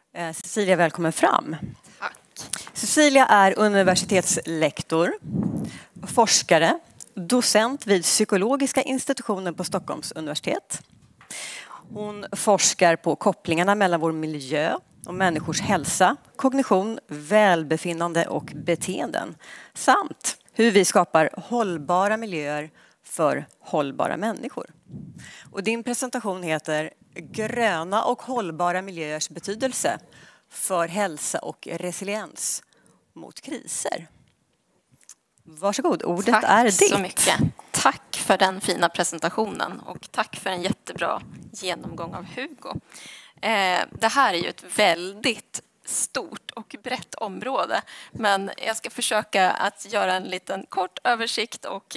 Cecilia, välkommen fram. Tack. Cecilia är universitetslektor, forskare, docent vid psykologiska institutionen på Stockholms universitet. Hon forskar på kopplingarna mellan vår miljö och människors hälsa, kognition, välbefinnande och beteenden samt hur vi skapar hållbara miljöer för hållbara människor. Och din presentation heter Gröna och hållbara miljöers betydelse för hälsa och resiliens mot kriser. Varsågod, ordet är ditt. Tack så mycket. Tack för den fina presentationen och tack för en jättebra genomgång av Hugo. Det här är ju ett väldigt stort och brett område, men jag ska försöka att göra en liten kort översikt och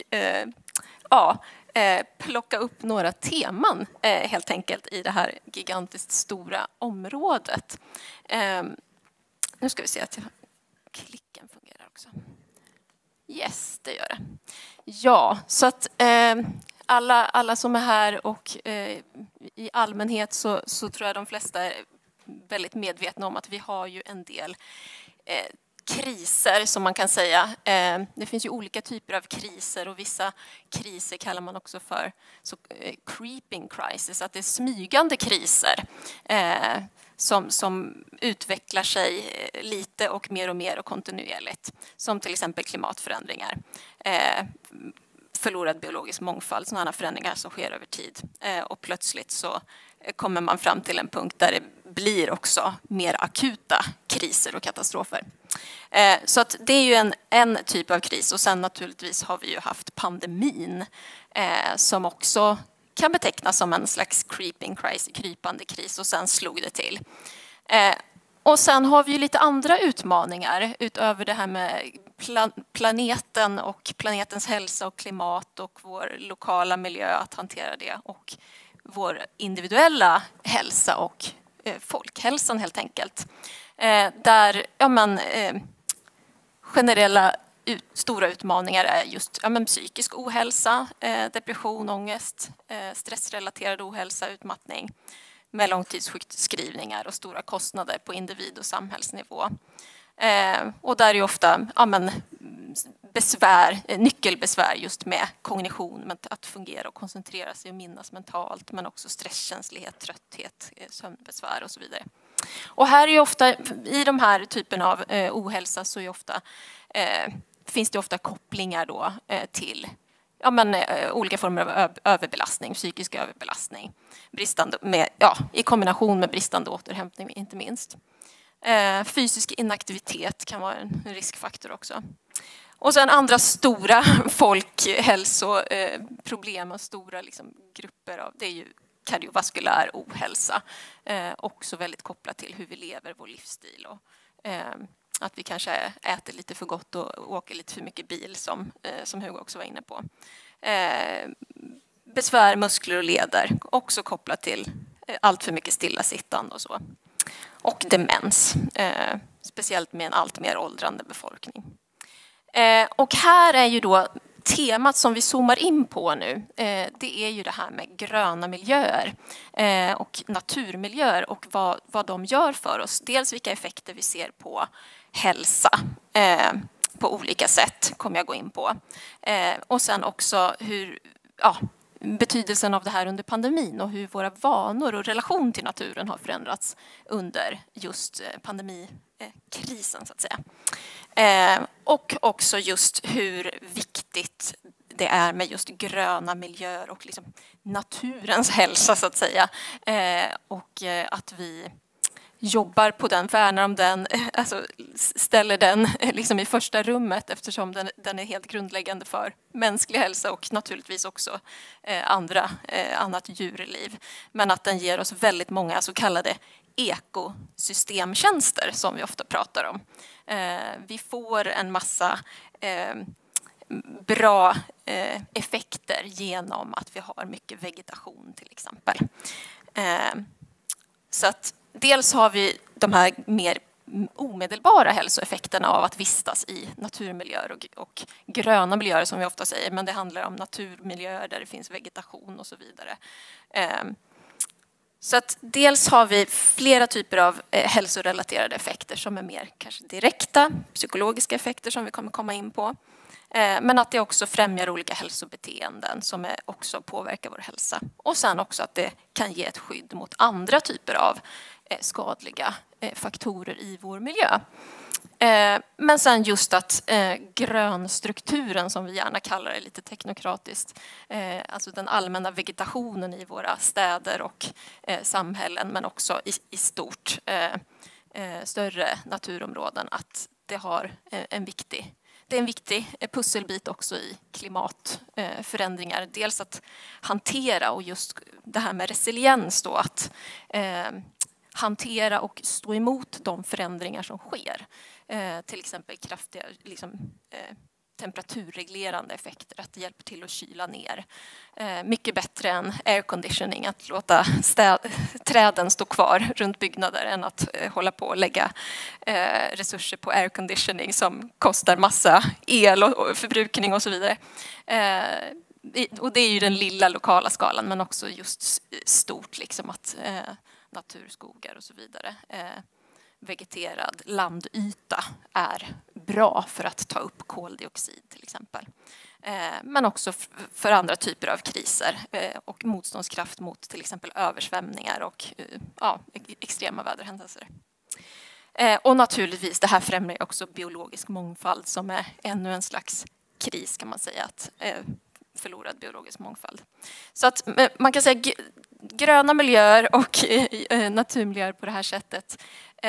plocka upp några teman helt enkelt i det här gigantiskt stora området. Nu ska vi se att klicken fungerar också. Yes, det gör det. Ja, så att alla som är här och i allmänhet så tror jag de flesta är väldigt medvetna om att vi har ju en del kriser som man kan säga. Det finns ju olika typer av kriser och vissa kriser kallar man också för creeping crisis, att det är smygande kriser som utvecklar sig lite och mer och kontinuerligt. Som till exempel klimatförändringar, förlorad biologisk mångfald, sådana förändringar som sker över tid. Och plötsligt så kommer man fram till en punkt där det blir också mer akuta kriser och katastrofer. Så att det är ju en typ av kris, och sen naturligtvis har vi ju haft pandemin som också kan betecknas som en slags creeping crisis, krypande kris, och sen slog det till. Och sen har vi ju lite andra utmaningar utöver det här med planeten och planetens hälsa och klimat och vår lokala miljö, att hantera det, och vår individuella hälsa och folkhälsan helt enkelt. Där generella stora utmaningar är just psykisk ohälsa, depression, ångest, stressrelaterad ohälsa, utmattning med långtidssjukskrivningar och stora kostnader på individ- och samhällsnivå. Och där är ofta nyckelbesvär just med kognition, att fungera och koncentrera sig och minnas mentalt, men också stresskänslighet, trötthet, sömnbesvär och så vidare. Och här är ju ofta, i de här typen av ohälsa, så är ofta, finns det ofta kopplingar då till olika former av överbelastning, psykisk överbelastning, i kombination med bristande återhämtning inte minst. Fysisk inaktivitet kan vara en riskfaktor också. Och sen andra stora folkhälsoproblem och stora grupper av, det är ju kardiovaskulär ohälsa. Också väldigt kopplat till hur vi lever, vår livsstil, och att vi kanske äter lite för gott och åker lite för mycket bil, som Hugo också var inne på. Besvär, muskler och leder, också kopplat till allt för mycket stillasittande och så. Och demens, speciellt med en allt mer åldrande befolkning. Och här är ju då temat som vi zoomar in på nu, det är ju det här med gröna miljöer och naturmiljöer och vad de gör för oss. Dels vilka effekter vi ser på hälsa på olika sätt kommer jag gå in på. Och sen också betydelsen av det här under pandemin och hur våra vanor och relation till naturen har förändrats under just pandemikrisen så att säga. Och också just hur viktigt det är med just gröna miljöer och naturens hälsa så att säga. Och att vi jobbar på den, värnar om den, ställer den i första rummet, eftersom den är helt grundläggande för mänsklig hälsa och naturligtvis också annat djurliv. Men att den ger oss väldigt många så kallade ekosystemtjänster som vi ofta pratar om. Vi får en massa bra effekter genom att vi har mycket vegetation till exempel. Så att dels har vi de här mer omedelbara hälsoeffekterna av att vistas i naturmiljöer och gröna miljöer som vi ofta säger, men det handlar om naturmiljöer där det finns vegetation och så vidare. Så att dels har vi flera typer av hälsorelaterade effekter som är mer kanske direkta, psykologiska effekter som vi kommer komma in på. Men att det också främjar olika hälsobeteenden som också påverkar vår hälsa. Och sen också att det kan ge ett skydd mot andra typer av skadliga faktorer i vår miljö. Men sen just att grönstrukturen, som vi gärna kallar det lite teknokratiskt, alltså den allmänna vegetationen i våra städer och samhällen, men också i stort större naturområden, att det har det är en viktig pusselbit också i klimatförändringar. Dels att hantera, och just det här med resiliens då, att hantera och stå emot de förändringar som sker. Till exempel kraftiga temperaturreglerande effekter, att det hjälper till att kyla ner. Mycket bättre än airconditioning, att låta träden stå kvar runt byggnader, än att hålla på och lägga resurser på airconditioning som kostar massa el och förbrukning och så vidare. Och det är ju den lilla lokala skalan, men också just stort, liksom att naturskogar och så vidare. Vegeterad landyta är bra för att ta upp koldioxid till exempel. Men också för andra typer av kriser och motståndskraft mot till exempel översvämningar och extrema väderhändelser. Och naturligtvis, det här främjar också biologisk mångfald, som är ännu en slags kris, kan man säga, att förlorad biologisk mångfald. Så att man kan säga gröna miljöer och naturmiljöer på det här sättet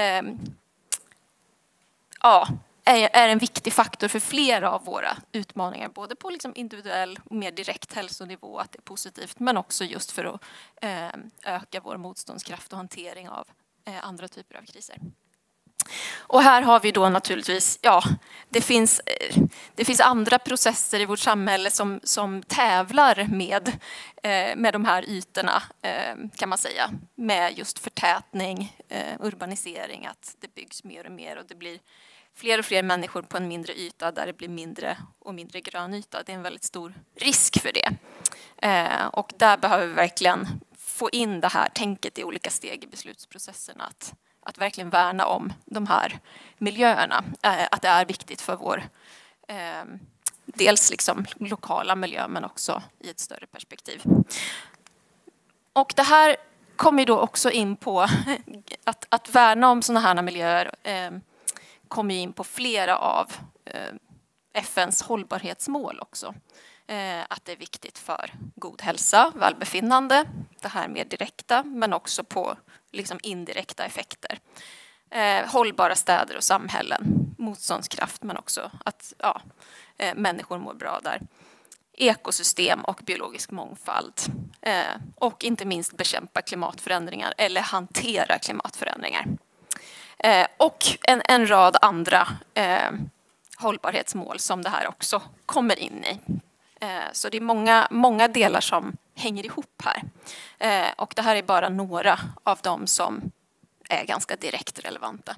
är en viktig faktor för flera av våra utmaningar, både på liksom individuell och mer direkt hälsonivå, att det är positivt, men också just för att öka vår motståndskraft och hantering av andra typer av kriser. Och här har vi då naturligtvis, det finns andra processer i vårt samhälle som tävlar med de här ytorna, kan man säga, med just förtätning, urbanisering, att det byggs mer och mer och det blir fler och fler människor på en mindre yta där det blir mindre och mindre grön yta. Det är en väldigt stor risk för det. Och där behöver vi verkligen få in det här tänket i olika steg i beslutsprocesserna, att verkligen värna om de här miljöerna. Att det är viktigt för vår dels liksom lokala miljö, men också i ett större perspektiv. Och det här kommer då också in på att värna om sådana här miljöer, kommer in på flera av FN:s hållbarhetsmål också. Att det är viktigt för god hälsa, välbefinnande, det här mer direkta, men också på liksom indirekta effekter. Hållbara städer och samhällen, motståndskraft, men också att människor mår bra där. Ekosystem och biologisk mångfald. Och inte minst bekämpa klimatförändringar eller hantera klimatförändringar. Och en rad andra hållbarhetsmål som det här också kommer in i. Så det är många delar som hänger ihop här. Och det här är bara några av dem som är ganska direkt relevanta.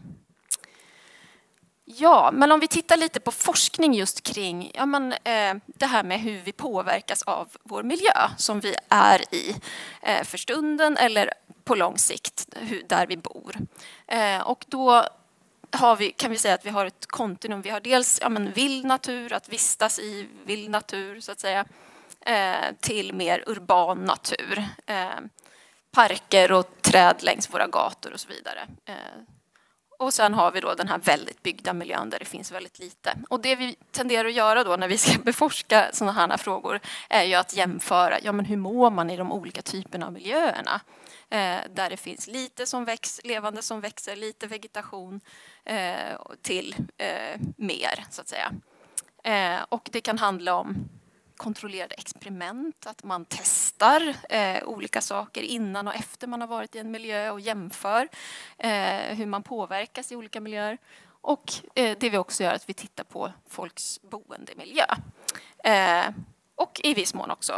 Ja, men om vi tittar lite på forskning just kring det här med hur vi påverkas av vår miljö som vi är i för stunden eller på lång sikt där vi bor. Och då kan vi säga att vi har ett kontinuum. Vi har dels vild natur, att vistas i vild natur så att säga, till mer urban natur. Parker och träd längs våra gator och så vidare. Och sen har vi då den här väldigt byggda miljön där det finns väldigt lite. Och det vi tenderar att göra då när vi ska beforska sådana här frågor är ju att jämföra, hur mår man i de olika typerna av miljöerna? Där det finns lite levande som växer, lite vegetation till mer så att säga. Och det kan handla om kontrollerade experiment, att man testar olika saker innan och efter man har varit i en miljö och jämför hur man påverkas i olika miljöer. Och det vi också gör är att vi tittar på folks boendemiljö. Och i viss mån också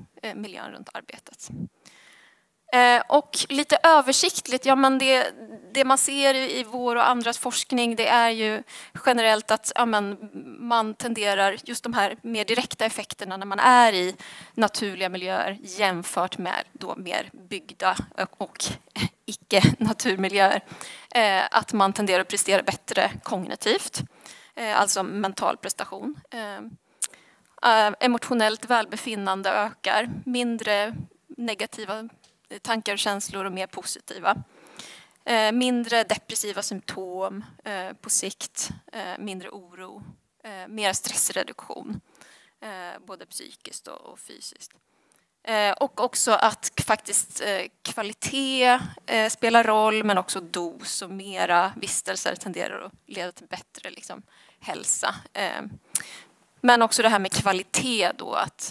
miljön runt arbetet. Och lite översiktligt, det det man ser i vår och andras forskning, det är ju generellt att man tenderar just de här mer direkta effekterna när man är i naturliga miljöer jämfört med då mer byggda och icke-naturmiljöer. Att man tenderar att prestera bättre kognitivt, alltså mental prestation. Emotionellt välbefinnande ökar, mindre negativa tankar och känslor och mer positiva. Mindre depressiva symptom på sikt, mindre oro, mer stressreduktion, både psykiskt och fysiskt. Och också att faktiskt kvalitet spelar roll, men också dos och mera vistelser tenderar att leda till bättre hälsa. Men också det här med kvalitet då, att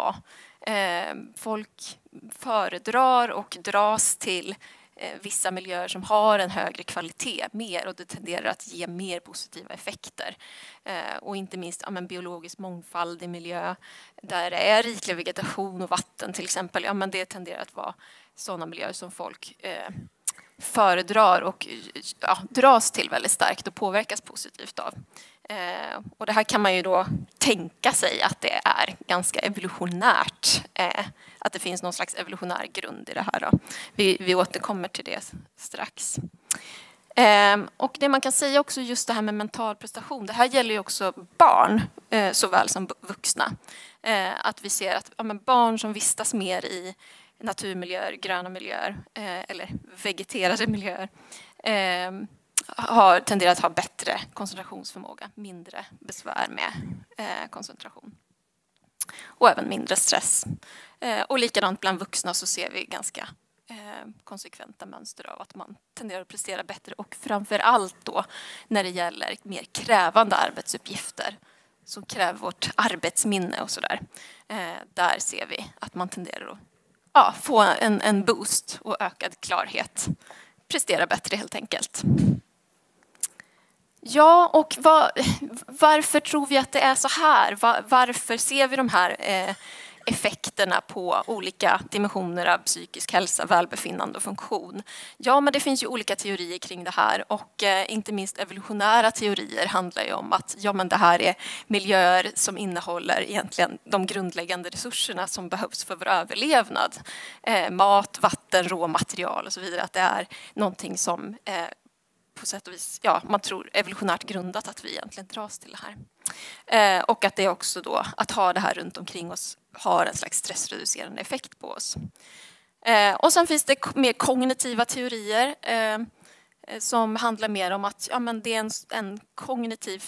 folk föredrar och dras till vissa miljöer som har en högre kvalitet mer, och det tenderar att ge mer positiva effekter. Och inte minst biologisk mångfald i miljö där det är riklig vegetation och vatten till exempel. Det tenderar att vara sådana miljöer som folk föredrar och dras till väldigt starkt och påverkas positivt av. Och det här kan man ju då tänka sig att det är ganska evolutionärt, att det finns någon slags evolutionär grund i det här då. Vi återkommer till det strax. Och det man kan säga också, just det här med mental prestation, det här gäller ju också barn såväl som vuxna. Att vi ser att barn som vistas mer i naturmiljöer, gröna miljöer eller vegeterade miljöer har tenderat att ha bättre koncentrationsförmåga, mindre besvär med koncentration och även mindre stress. Och likadant bland vuxna så ser vi ganska konsekventa mönster av att man tenderar att prestera bättre, och framför allt då när det gäller mer krävande arbetsuppgifter som kräver vårt arbetsminne och sådär. Där ser vi att man tenderar att få en boost och ökad klarhet, prestera bättre helt enkelt. Ja, och varför tror vi att det är så här? Varför ser vi de här effekterna på olika dimensioner av psykisk hälsa, välbefinnande och funktion? Ja, men det finns ju olika teorier kring det här, och inte minst evolutionära teorier handlar ju om att det här är miljöer som innehåller egentligen de grundläggande resurserna som behövs för vår överlevnad. Mat, vatten, råmaterial och så vidare. Att det är någonting som på sätt och vis, man tror evolutionärt grundat att vi egentligen dras till det här. Och att det också då, att ha det här runt omkring oss har en slags stressreducerande effekt på oss. Och sen finns det mer kognitiva teorier som handlar mer om att det är en kognitiv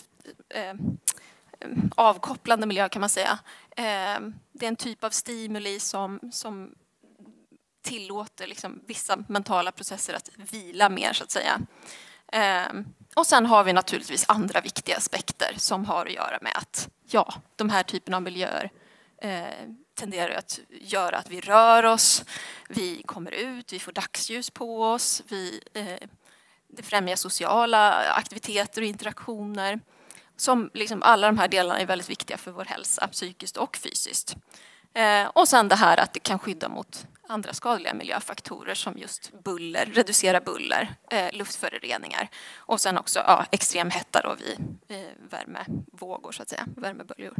avkopplande miljö, kan man säga. Det är en typ av stimuli som tillåter vissa mentala processer att vila mer, så att säga. Och sen har vi naturligtvis andra viktiga aspekter som har att göra med att de här typen av miljöer tenderar att göra att vi rör oss, vi kommer ut, vi får dagsljus på oss, det främjar sociala aktiviteter och interaktioner. Som alla de här delarna är väldigt viktiga för vår hälsa, psykiskt och fysiskt. Och sen det här att det kan skydda mot andra skadliga miljöfaktorer som just buller, reducera buller, luftföroreningar, och sen också extrem hetta då vid värmevågor, så att säga, värmeböljor.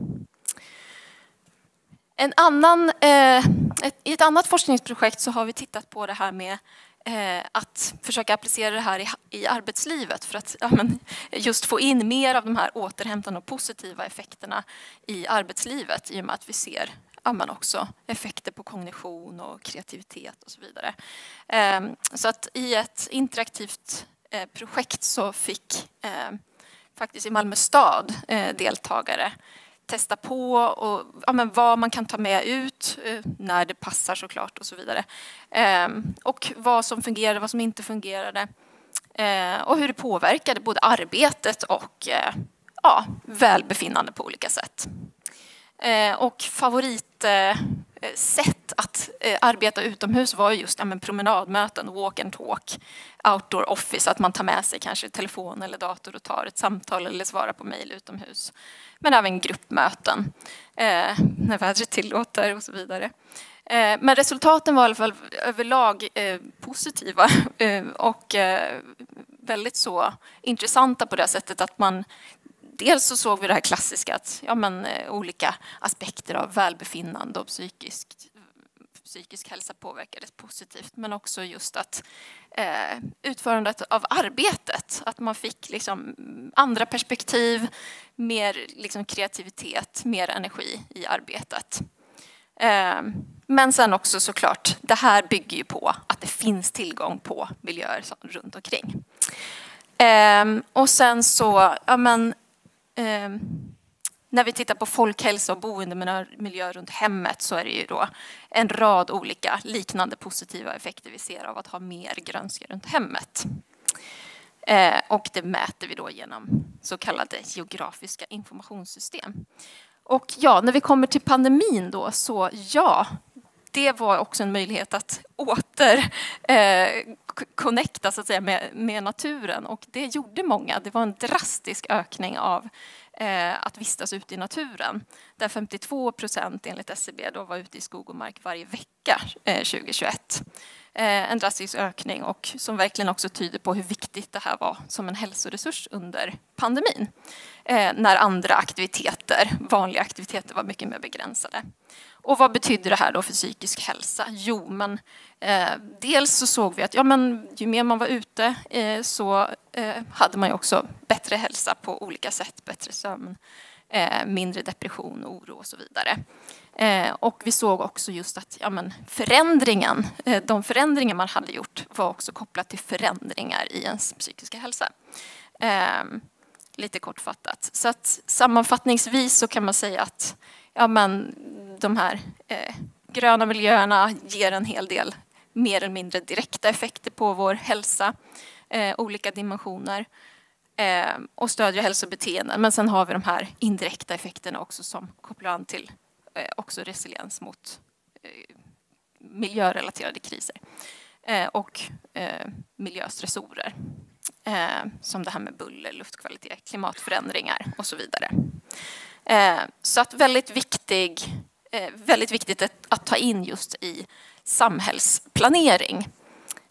I ett annat forskningsprojekt så har vi tittat på det här med att försöka applicera det här i arbetslivet för att just få in mer av de här återhämtande och positiva effekterna i arbetslivet, i och med att vi ser också effekter på kognition och kreativitet och så vidare. Så att i ett interaktivt projekt så fick faktiskt i Malmö stad deltagare testa på och vad man kan ta med ut när det passar, såklart, och så vidare. Och vad som fungerade, vad som inte fungerade. Och hur det påverkade både arbetet och välbefinnande på olika sätt. Och favoritsätt att arbeta utomhus var just promenadmöten, walk and talk, outdoor office, att man tar med sig kanske telefon eller dator och tar ett samtal eller svarar på mejl utomhus. Men även gruppmöten när vädret tillåter och så vidare. Men resultaten var i alla fall överlag positiva och väldigt så intressanta på det sättet att man dels så såg vi det här klassiska att olika aspekter av välbefinnande och psykisk hälsa påverkades positivt, men också just att utförandet av arbetet, att man fick liksom andra perspektiv, mer liksom kreativitet, mer energi i arbetet. Men sen också såklart, det här bygger ju på att det finns tillgång på miljöer runt omkring. Och sen så, när vi tittar på folkhälsa och boendemiljö runt hemmet så är det ju då en rad olika liknande positiva effekter vi ser av att ha mer grönska runt hemmet. Och det mäter vi då genom så kallade geografiska informationssystem. Och ja, när vi kommer till pandemin då så det var också en möjlighet att connecta så att säga med naturen, och det gjorde många. Det var en drastisk ökning av att vistas ute i naturen, där 52% enligt SCB då var ute i skog och mark varje vecka 2021. En drastisk ökning och som verkligen också tyder på hur viktigt det här var som en hälsoresurs under pandemin. När andra vanliga aktiviteter var mycket mer begränsade. Och vad betyder det här då för psykisk hälsa? Jo, men dels så såg vi att ju mer man var ute så hade man ju också bättre hälsa på olika sätt, bättre sömn, mindre depression, oro och så vidare. Och vi såg också just att de förändringar man hade gjort var också kopplat till förändringar i ens psykiska hälsa. Lite kortfattat. Så att sammanfattningsvis så kan man säga att de här gröna miljöerna ger en hel del mer eller mindre direkta effekter på vår hälsa, olika dimensioner, och stödjer hälsobeteenden. Men sen har vi de här indirekta effekterna också som kopplar an till också resiliens mot miljörelaterade kriser och miljöstressorer. Som det här med buller, luftkvalitet, klimatförändringar och så vidare. Så att väldigt viktigt att ta in just i samhällsplanering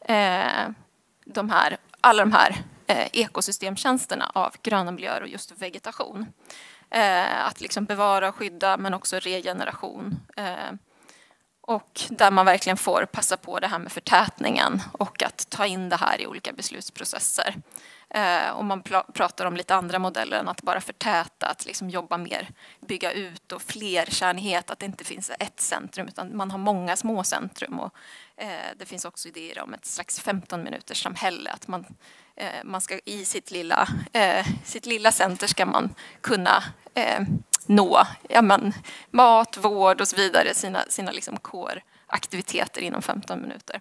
alla de här ekosystemtjänsterna av gröna miljöer och just vegetation. Att liksom bevara och skydda, men också regeneration. Och där man verkligen får passa på det här med förtätningen och att ta in det här i olika beslutsprocesser. Och man pratar om lite andra modeller än att bara förtäta, att liksom jobba mer, bygga ut och flerkärnighet, att det inte finns ett centrum utan man har många små centrum. Och det finns också idéer om ett slags 15-minuters samhälle, att man ska i sitt lilla center ska man kunna nå mat, vård och så vidare, sina liksom core-aktiviteter inom 15 minuter.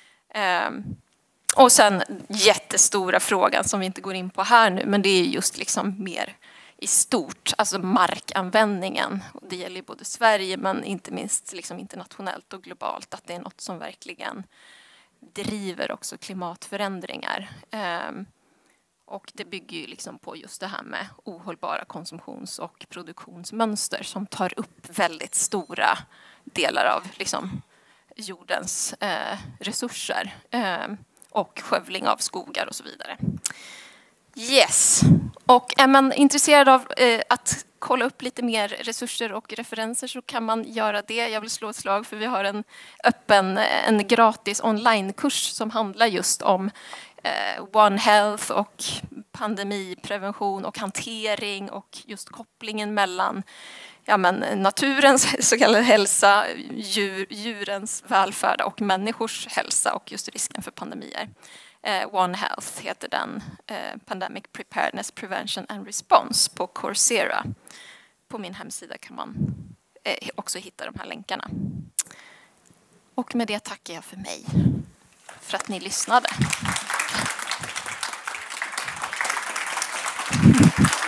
Och sen jättestora frågan som vi inte går in på här nu, men det är just liksom mer i stort, alltså markanvändningen. Och det gäller både Sverige men inte minst liksom internationellt och globalt, att det är något som verkligen driver också klimatförändringar. Och det bygger ju liksom på just det här med ohållbara konsumtions- och produktionsmönster som tar upp väldigt stora delar av liksom jordens resurser och skövling av skogar och så vidare. Yes, och är man intresserad av att kolla upp lite mer resurser och referenser så kan man göra det. Jag vill slå ett slag för vi har en gratis onlinekurs som handlar just om One Health och pandemiprevention och hantering och just kopplingen mellan naturens så kallade hälsa, djurens välfärd och människors hälsa och just risken för pandemier. One Health heter den, Pandemic Preparedness, Prevention and Response på Coursera. På min hemsida kan man också hitta de här länkarna. Och med det tackar jag för mig, för att ni lyssnade.